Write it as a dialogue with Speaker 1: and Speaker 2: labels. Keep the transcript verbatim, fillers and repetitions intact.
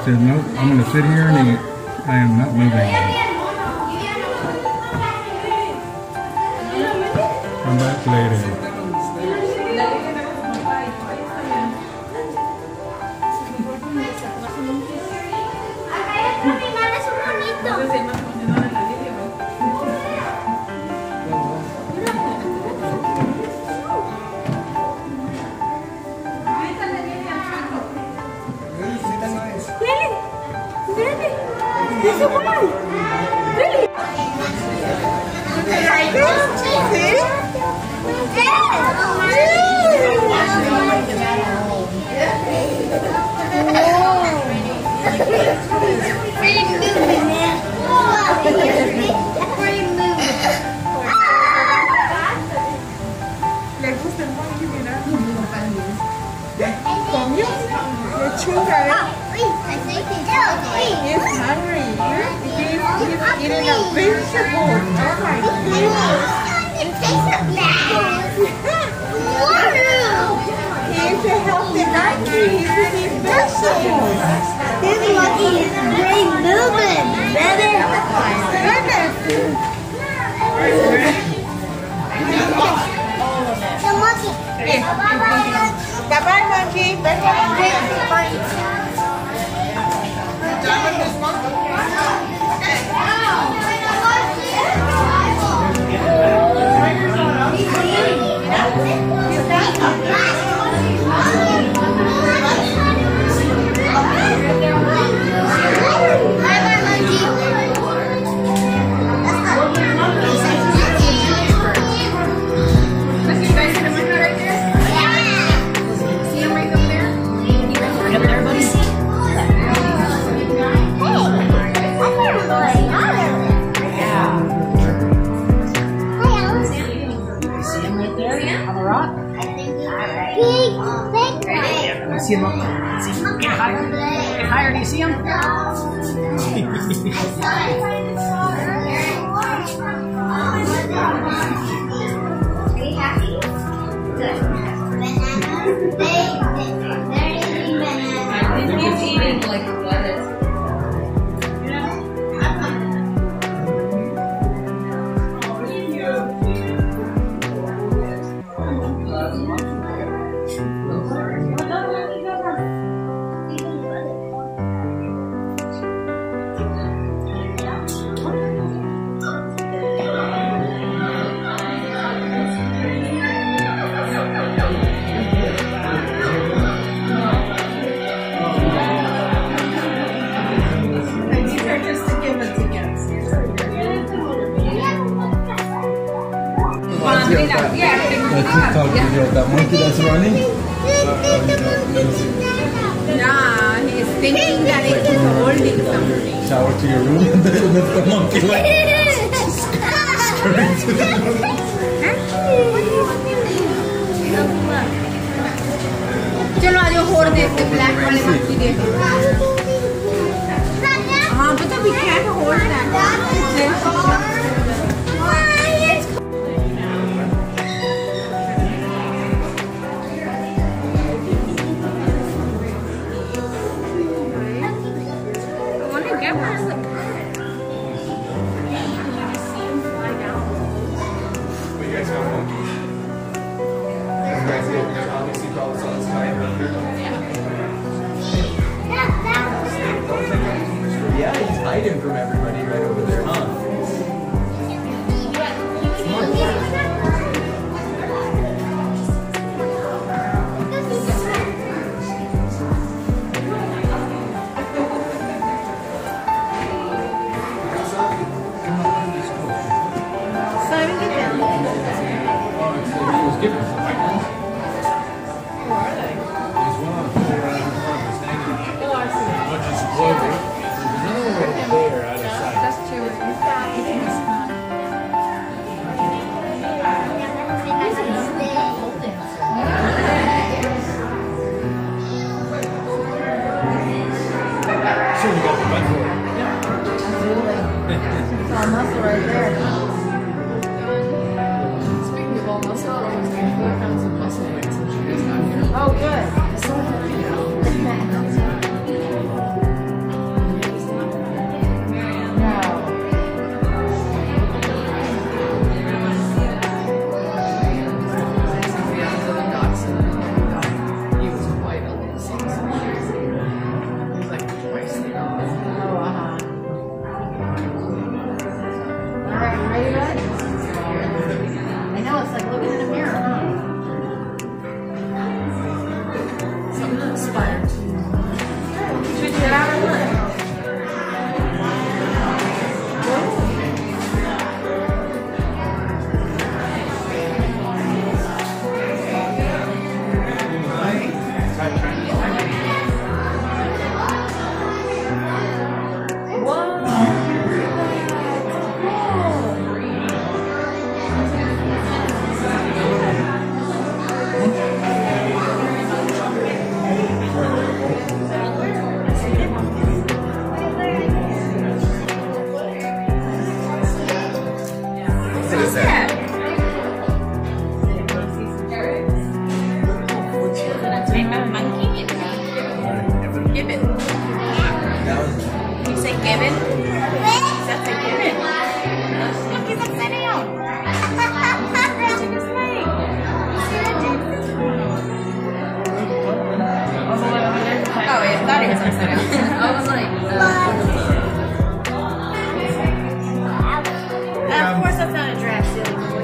Speaker 1: said, nope, I'm going to sit here and eat. I am not moving. Come back later.
Speaker 2: This is one. Really? Like this? See? Le gusta el monkey, mira. Comió. Le chunga. He's hungry. He's, he's eating a vegetable. Oh my goodness. He's a healthy monkey. He's eating vegetables. His monkey is great moving. Better. Goodness. The monkey. Bye-bye, monkey. Bye-bye.
Speaker 3: See him up there. See him. Get higher. Get higher. Do you see him?
Speaker 2: Are you happy? Good. I think he's eating like lettuce.
Speaker 1: That TikTok video, that monkey that's running.
Speaker 4: Yeah, he's thinking that it's holding something.
Speaker 1: Shower to your room and then the monkey like scurrying to the room.
Speaker 4: चलो आज और देखते black वाले monkey देखो. हाँ, but we can't hold that.
Speaker 5: Yeah, he's hiding from everybody right over there, huh?
Speaker 3: know, it's like looking in a mirror, huh? Something inspired. Should we get out or what? Of course, that's not a draft.